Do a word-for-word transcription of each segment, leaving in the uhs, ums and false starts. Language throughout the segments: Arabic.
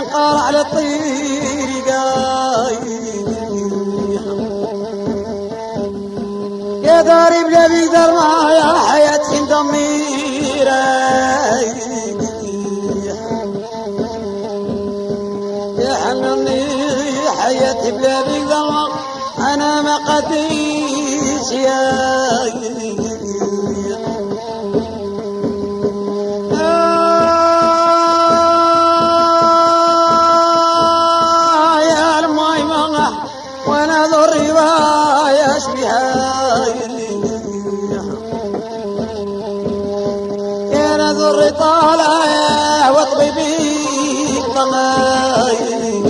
قار على الطير يا داري بلا بيدر ما يا حياتي ضميري يا حنني حياتي بلا بيدر انا ما قديش يا ذر طالع وطبيبي طماي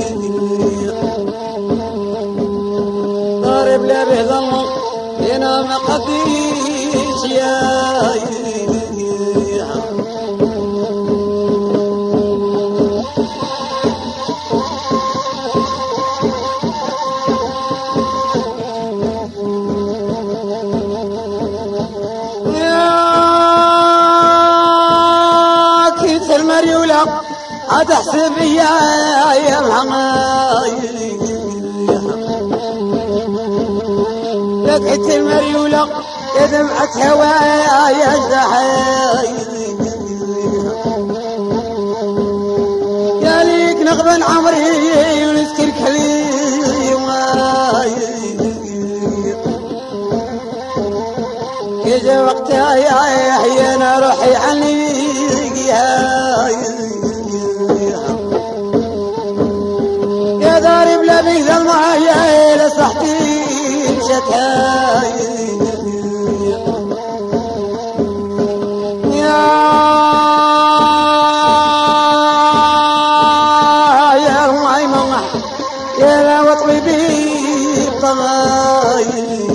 ضارب لا بهضم هنا ما قديش يا أتحسب يا يا محمد لقيت المريولة يا دمعة هوايا يا زحاي يا ليك نغبن عمري ونسكر كليما يجي وقتها يا حيانا روحي عني يا داري بلا بيذ المايه لصحتي شتاي يا يا مايمة يا لا وطبيبي بطماي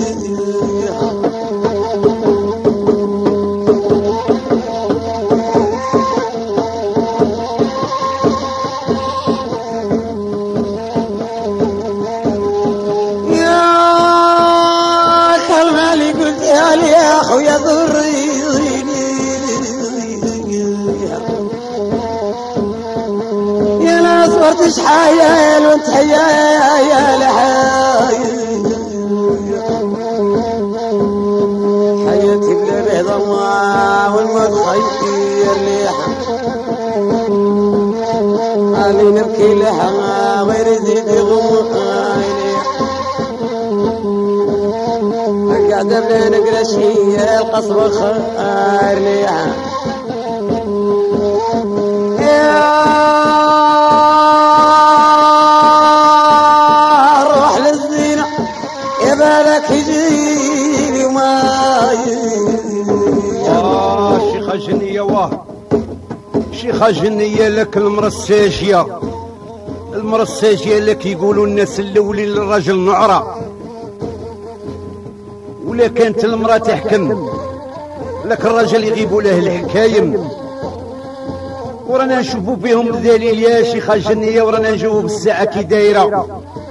يا خويا ضريني يا ناس صورتش حيال وانت حيال يا لحايل حياتي بلا بهضمة والموت خير ليحة أنا نبكي لها غير زيد يغمى قاعدة بلا نقرا شي القصب خير ليها يا روح للزينة يا بالك يجيني وما يا شيخة جنية واه شيخة جنية لك المرساجية المرساجية لك يقولوا الناس الاولين للرجل نعرة ولا كانت المرأة تحكم لك الرجل يغيبوا له الحكايم ورانا نشوفوا بهم الدليل يا شيخة جنية ورانا نجووا بالساعة كي دايرة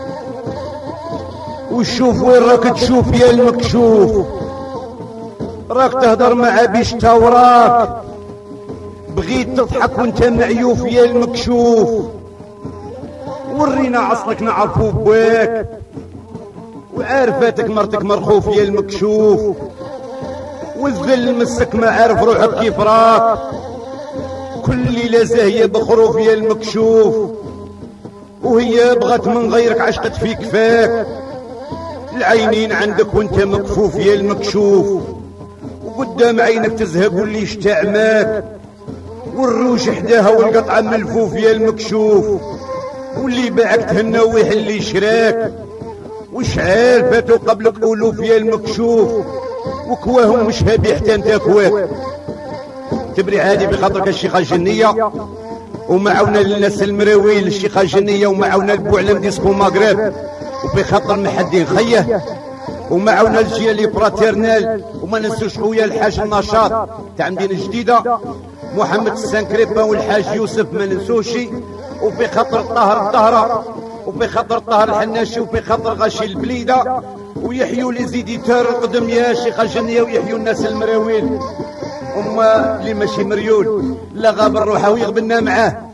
وشوف وين راك تشوف يا المكشوف راك تهدر مع بيش تاوراك بغيت تضحك وانت معيوف يا المكشوف ورينا عصرك نعرفو بواك وعارفاتك مرتك مرخوف يا المكشوف والذل مسك ما عارف روحك كيف راك كل ليلة زاهية بخروف يا المكشوف وهي بغت من غيرك عشقت فيك فاك العينين عندك وانت مكفوف يا المكشوف وقدام عينك تزهق واللي يشتعماك والروش حداها والقطعة ملفوف يا المكشوف واللي باعك تهنى ويحل يشراك وشعال فاتوا قبلك ألوف يا المكشوف وكواهم مش هابي حتى انت كواك تبري عادي بخاطرك الشيخة الجنية ومعونا للناس المراويل الشيخة الجنية ومعونا البوعلم ديسكو مغرب وبخاطر محدين خيه ومعونا الجيالي براتيرنال وما ننسوش خويا الحاج النشاط تاع مدينة جديدة محمد السانكريبا والحاج يوسف ما ننسوشي وبخاطر الطهر الطهرة وبخاطر طهر الحناشي وبخاطر غاشي البليدة ويحيوا لي زيديتور القدم يا شيخة جنية ويحيوا الناس المراويل هما اللي ماشي مريول لا غاب الروح ويغبنا معاه